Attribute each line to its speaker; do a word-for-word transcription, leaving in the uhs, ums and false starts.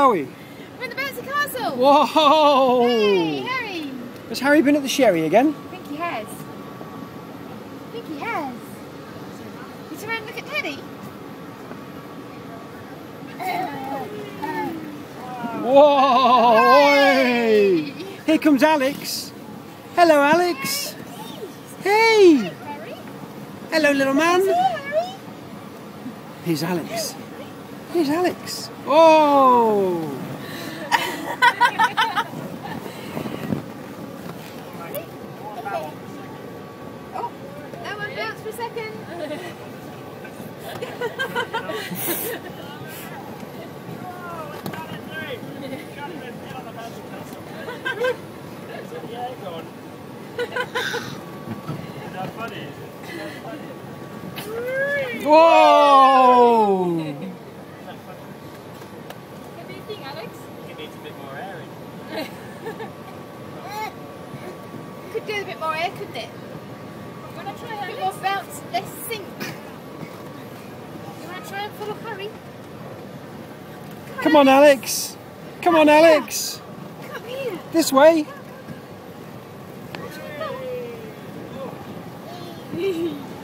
Speaker 1: are we?
Speaker 2: We're in the bouncy castle.
Speaker 1: Whoa!
Speaker 2: Hey, Harry.
Speaker 1: Has Harry been at the Sherry again?
Speaker 2: I think he has. I think he has. You turn around and look at Teddy.
Speaker 1: Whoa!
Speaker 2: Hey.
Speaker 1: Here comes Alex. Hello, Alex. Hey!
Speaker 2: Harry.
Speaker 1: Hello, little man.
Speaker 2: Harry.
Speaker 1: Here's Alex. Here's Alex. Oh!
Speaker 2: Oh, that one bounced for a second.
Speaker 3: Yeah, go on. Is that funny? Is that funny?
Speaker 1: Whoa!
Speaker 2: What do you think, Alex?
Speaker 3: It needs a bit more air in.
Speaker 2: Could do a bit more air, couldn't it? You want to try a bit more bounce, less sink? You want to try and follow Harry?
Speaker 1: Come on, Alex. Come on, Alex.
Speaker 2: Come here.
Speaker 1: This way.
Speaker 2: Hey.